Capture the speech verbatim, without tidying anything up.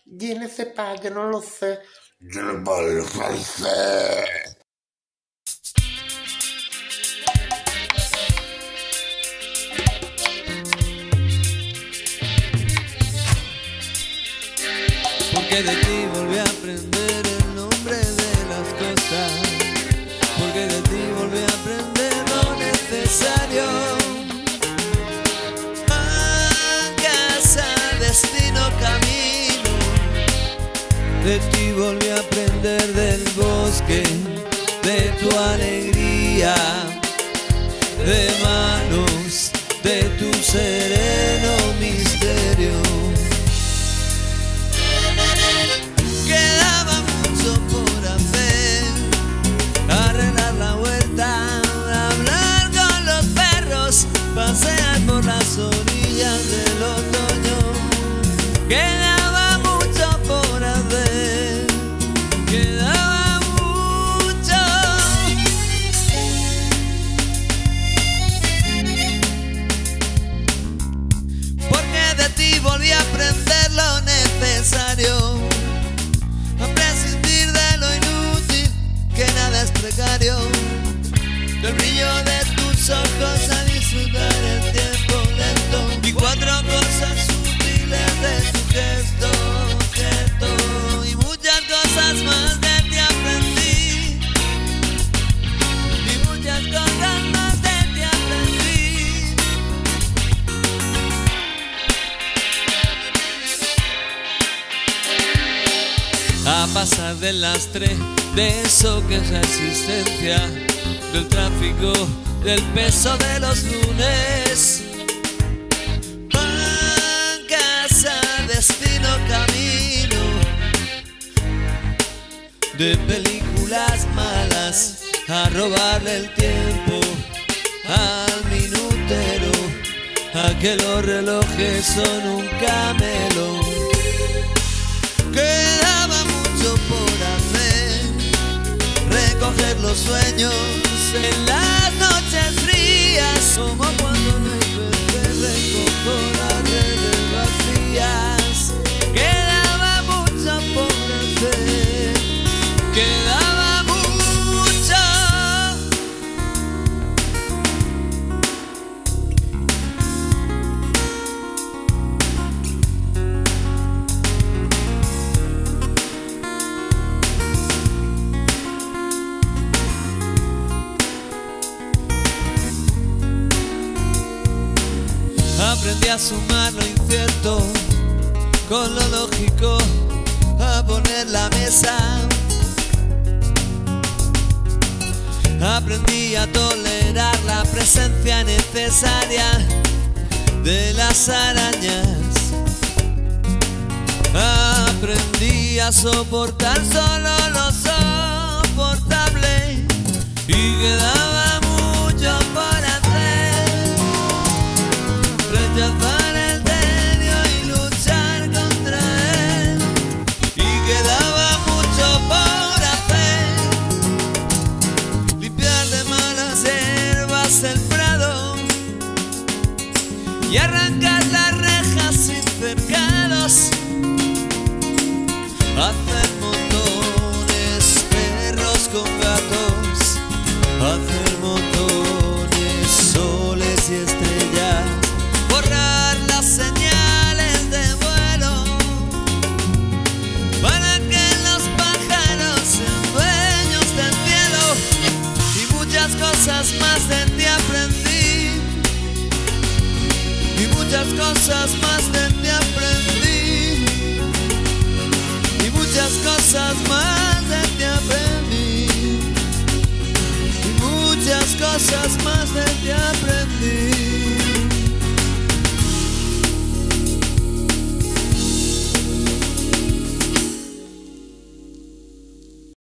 ¿Quién se paga? No lo sé. Yo no puedo sé. Porque de ti volví a aprender el nombre de las cosas. Porque de ti volví a aprender lo necesario. A casa, destino, camino. De ti volví a aprender del bosque, de tu alegría, de manos, de tu sereno misterio. Quedaba mucho por hacer, arreglar la vuelta, hablar con los perros, pasear por las orillas del otoño. Quedaba mucho por hacer, quedaba mucho. Porque de ti volví a aprender lo necesario, a prescindir de lo inútil, que nada es precario, del brillo de tus ojos, a disfrutar el tiempo lento, y cuatro cosas útiles de tu gesto, gesto, y muchas cosas más de ti aprendí, y muchas cosas más de ti aprendí. A pasar del lastre de eso que es la existencia, del tráfico, del peso de los lunes. A casa, destino, camino, de películas malas, a robarle el tiempo al minutero, a que los relojes son un camelo. Quedaba mucho por hacer, recoger los sueños en las noches frías, como cuando no hay peces, recojo las redes vacías. Quedaba mucho por hacer, quedaba mucho. Aprendí a sumar lo incierto con lo lógico, a poner la mesa. Aprendí a tolerar la presencia necesaria de las arañas. Aprendí a soportar solo lo soportable, y quedaba mucho por hacer. Rechazar el tedio y luchar contra él, y quedaba mucho por hacer. Limpiar de malas hierbas el prado y arrancar las rejas sin cercados. Hacer montones, perros con gatos, hacer montones, soles y estrellas. Borrar las señales de vuelo para que los pájaros sean dueños del cielo, y muchas cosas más de ti aprendí, y muchas cosas más de ti aprendí, y muchas cosas más de ti aprendí, y muchas cosas